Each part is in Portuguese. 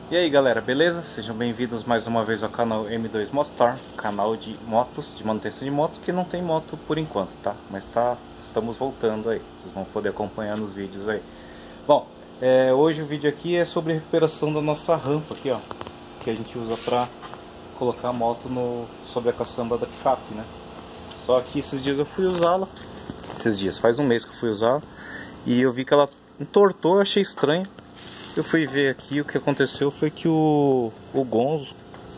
E aí galera, beleza? Sejam bem-vindos mais uma vez ao canal M2 Motor, canal de motos, de manutenção de motos, que não tem moto por enquanto, tá? Mas estamos voltando aí, vocês vão poder acompanhar nos vídeos aí. Bom, hoje o vídeo aqui é sobre a recuperação da nossa rampa aqui, ó, que a gente usa pra colocar a moto sobre a caçamba da picape, né? Só que esses dias eu fui usá-la, faz um mês que eu fui usá-la, e eu vi que ela entortou, eu achei estranho. Eu fui ver aqui, o que aconteceu foi que o Gonzo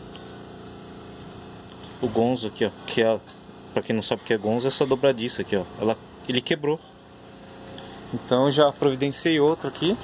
aqui, ó, que é, pra quem não sabe o que é Gonzo, é essa dobradiça aqui, ó, ele quebrou. Então eu já providenciei outro aqui.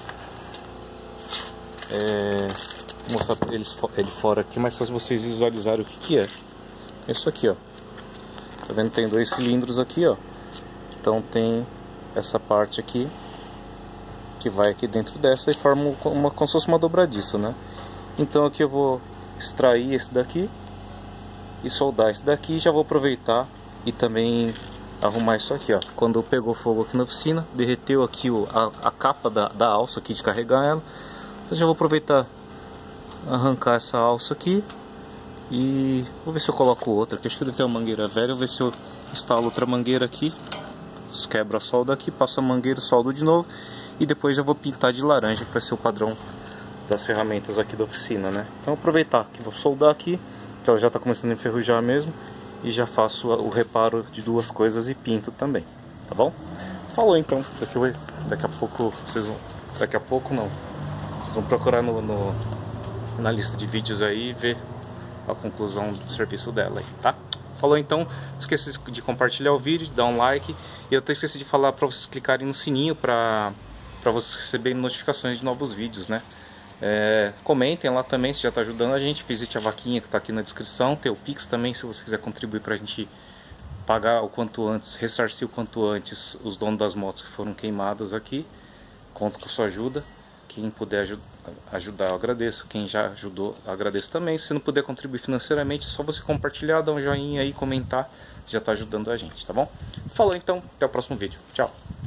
Vou mostrar pra ele fora aqui, mas só se vocês visualizarem o que é. Isso aqui, ó. Tá vendo? Tem dois cilindros aqui, ó. Então tem essa parte aqui que vai aqui dentro dessa e forma como se fosse uma dobradiça, né? Então aqui eu vou extrair esse daqui e soldar esse daqui. Já vou aproveitar e também arrumar isso aqui, ó. Quando pegou fogo aqui na oficina, derreteu aqui a capa da alça aqui de carregar ela. Então já vou aproveitar, arrancar essa alça aqui e vou ver se eu coloco outra, que acho que deve ter uma mangueira velha. Vou ver se eu instalo outra mangueira aqui, quebra a solda aqui, passo a mangueira, soldo de novo. E depois eu vou pintar de laranja, que vai ser o padrão das ferramentas aqui da oficina, né? Então aproveitar que vou soldar aqui, que ela já está começando a enferrujar mesmo, e já faço o reparo de duas coisas e pinto também, tá bom? Falou então, daqui a pouco vocês vão... Daqui a pouco não, vocês vão procurar na lista de vídeos aí e ver a conclusão do serviço dela aí, tá? Falou então, não esqueça de compartilhar o vídeo, de dar um like. E eu até esqueci de falar para vocês clicarem no sininho para vocês receberem notificações de novos vídeos, né? Comentem lá também se já está ajudando a gente. Visite a vaquinha que está aqui na descrição. Tem o Pix também, se você quiser contribuir para a gente pagar o quanto antes, ressarcir o quanto antes os donos das motos que foram queimadas aqui. Conto com a sua ajuda. Quem puder ajudar, eu agradeço. Quem já ajudou, eu agradeço também. Se não puder contribuir financeiramente, é só você compartilhar, dar um joinha aí, comentar. Já está ajudando a gente, tá bom? Falou então, até o próximo vídeo. Tchau!